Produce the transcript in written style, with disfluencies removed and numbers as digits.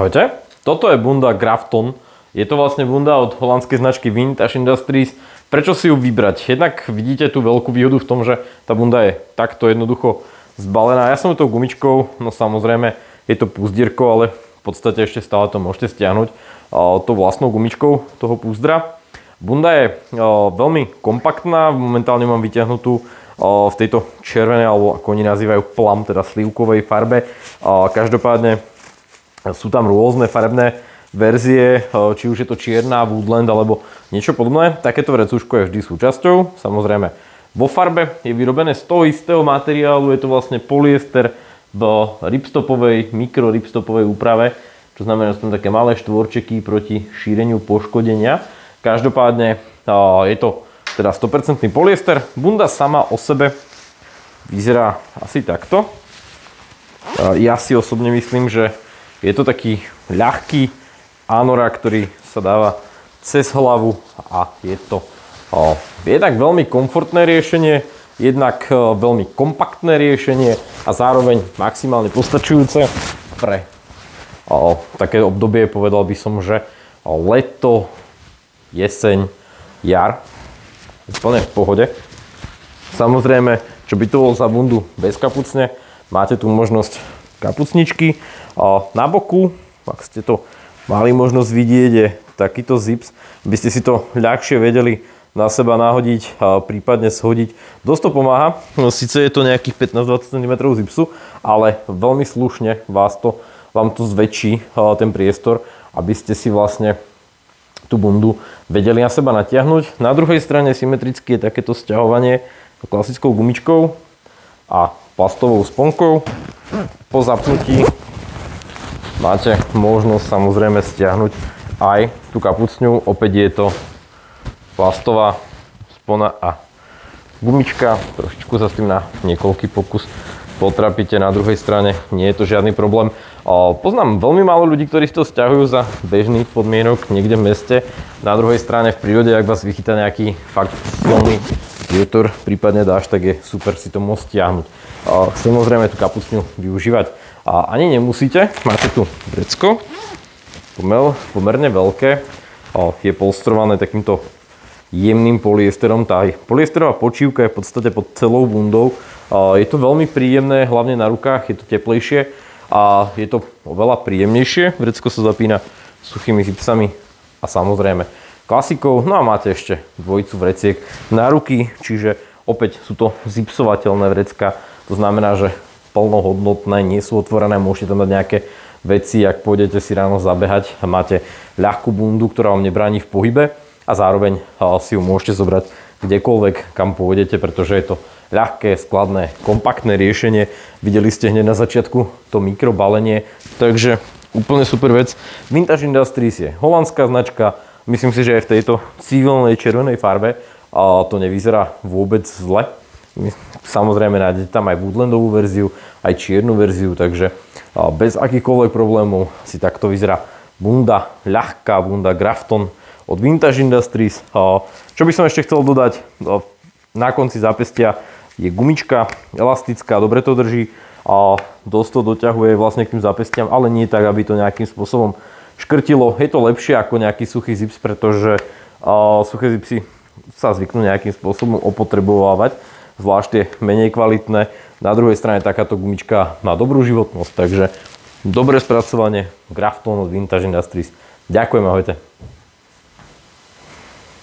Ahojte, toto je bunda Grafton. Je to vlastne bunda od holandskej značky Vintage Industries. Prečo si ju vybrať? Jednak vidíte tú veľkú výhodu v tom, že tá bunda je takto jednoducho zbalená. Ja som tou gumičkou, no samozrejme je to púzdierko, ale v podstate ešte stále to môžete stiahnuť tou vlastnou gumičkou toho púzdra. Bunda je veľmi kompaktná, momentálne mám vyťahnutú v tejto červenej, alebo ako oni nazývajú plum, teda slivkovej farbe. Každopádne sú tam rôzne farebné verzie, či už je to čierna, woodland alebo niečo podobné. Takéto vrecúško je vždy súčasťou. Samozrejme vo farbe je vyrobené z toho istého materiálu, je to vlastne polyester v ripstopovej, mikro ripstopovej úprave, čo znamená, že sú tam také malé štvorčeky proti šíreniu poškodenia. Každopádne je to teda 100% polyester. Bunda sama o sebe vyzerá asi takto. Ja si osobne myslím, že je to taký ľahký anorak, ktorý sa dáva cez hlavu a je to jednak veľmi komfortné riešenie, jednak veľmi kompaktné riešenie a zároveň maximálne postačujúce pre také obdobie, povedal by som, že leto, jeseň, jar, úplne v pohode. Samozrejme, čo by to bolo za bundu bez kapucne, máte tu možnosť kapucničky. Na boku, ak ste to mali možnosť vidieť, je takýto zips, by ste si to ľahšie vedeli na seba nahodiť a prípadne shodiť. Dosť to pomáha, síce je to nejakých 15-20 cm zipsu, ale veľmi slušne vám to zväčší ten priestor, aby ste si vlastne tú bundu vedeli na seba natiahnuť. Na druhej strane symetricky je takéto sťahovanie klasickou gumičkou a plastovou sponkou. Po zapnutí máte možnosť samozrejme stiahnuť aj tú kapucňu. Opäť je to plastová spona a gumička. Trošičku sa s tým na niekoľký pokus potrapíte. Na druhej strane nie je to žiadny problém. Poznám veľmi málo ľudí, ktorí si to stiahujú za bežných podmienok niekde v meste. Na druhej strane v prírode, ak vás vychytá nejaký fakt silný vietor, prípadne dážď, tak je super si to môcť stiahnuť. Samozrejme tú kapucňu využívať ani nemusíte. Máte tu vrecko, pomerne veľké, je polstrované takýmto jemným polyesterom. Tá polyesterová počívka je v podstate pod celou bundou. Je to veľmi príjemné, hlavne na rukách, je to teplejšie a je to oveľa príjemnejšie. Vrecko sa zapína suchými zipsami a samozrejme klasikou. No a máte ešte dvojicu vreciek na ruky, čiže opäť sú to zipsovateľné vrecka. To znamená, že plnohodnotné, nie sú otvorené, môžete tam dať nejaké veci, ak pôjdete si ráno zabehať a máte ľahkú bundu, ktorá vám nebráni v pohybe a zároveň si ju môžete zobrať kdekoľvek, kam pôjdete, pretože je to ľahké, skladné, kompaktné riešenie. Videli ste hneď na začiatku to mikrobalenie, takže úplne super vec. Vintage Industries je holandská značka, myslím si, že aj v tejto civilnej červenej farbe to nevyzerá vôbec zle. Samozrejme nájdete tam aj woodlandovú verziu, aj čiernu verziu, takže bez akýchkoľvek problémov si takto vyzerá bunda, ľahká bunda Grafton od Vintage Industries. Čo by som ešte chcel dodať, na konci zápestia je gumička elastická, dobre to drží, dosť to doťahuje vlastne k tým zápestiam, ale nie tak, aby to nejakým spôsobom škrtilo. Je to lepšie ako nejaký suchý zips, pretože suché zipsy sa zvyknú nejakým spôsobom opotrebovávať, zvlášť tie menej kvalitné. Na druhej strane takáto gumička má dobrú životnosť, takže dobré spracovanie Grafton od Vintage Industries. Ďakujem, ahojte.